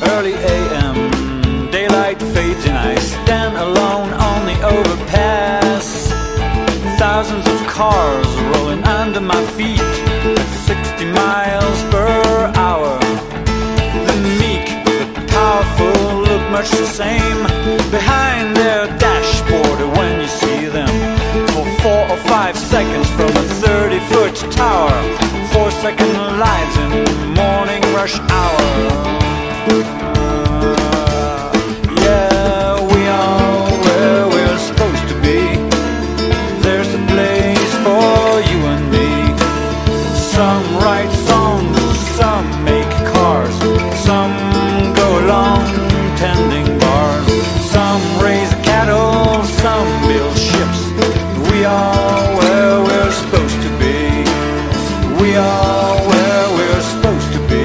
Early AM, daylight fades and I stand alone on the overpass. Thousands of cars rolling under my feet at 60 miles per hour. The meek, the powerful look much the same behind their dashboard when you see them for 4 or 5 seconds from a 30-foot tower. 4-second lights in morning rush hour. Yeah, we are where we're supposed to be. There's a place for you and me. Some write songs, some make cars, some go along tending bars, some raise cattle, some build ships. We are where we're supposed to be. We are where we're supposed to be.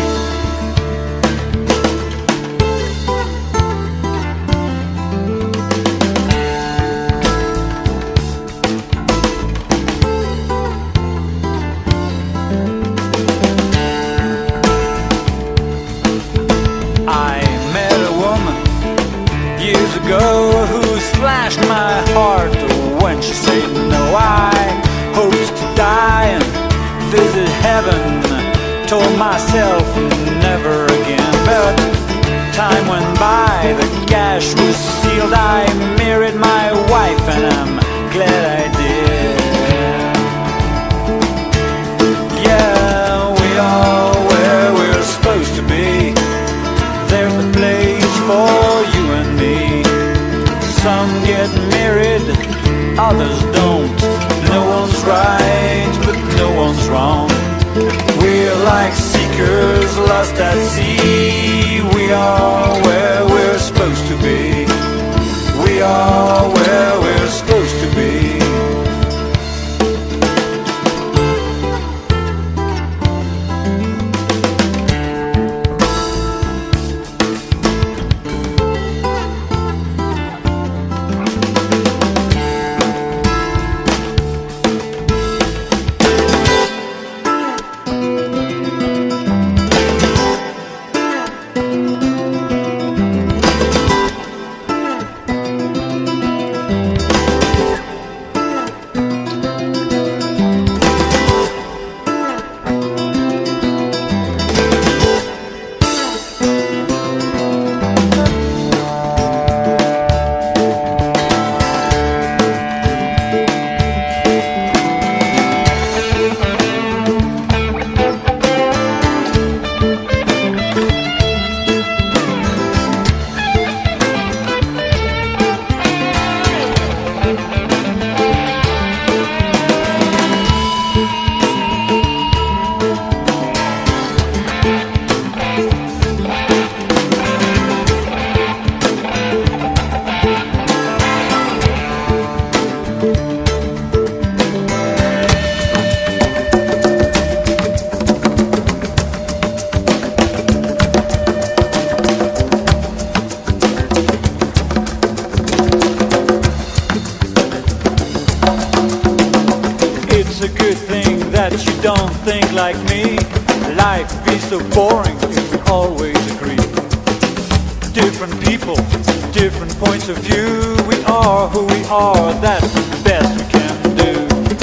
I met a woman years ago who slashed my heart when she said no. I hoped to die and visit heaven, told myself never again. But time went by, the gash was sealed. I married my wife and I'm glad I did. Yeah, we are where we're supposed to be. There's a place for you and me. Some get married, others don't. No one's right, but no one's wrong. We're like seekers lost at sea. We are where we're supposed to be. We are where we're supposed to be. It's a good thing that you don't think like me. Life be so boring if we always agree. Different people, different points of view. We are who we are, that's the best we can do.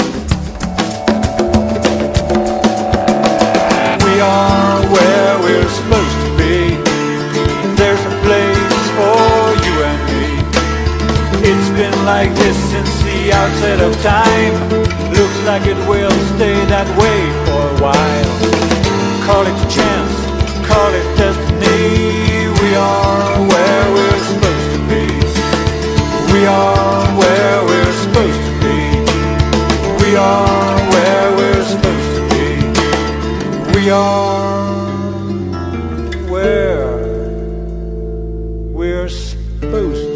We are where we're supposed to be. There's a place for you and me. It's been like this since the outset of time. Looks like it will stay that way for a while. Call it chance, call it destiny. We are where we're supposed to be. We are where we're supposed to be. We are where we're supposed to be. We are where we're supposed to be.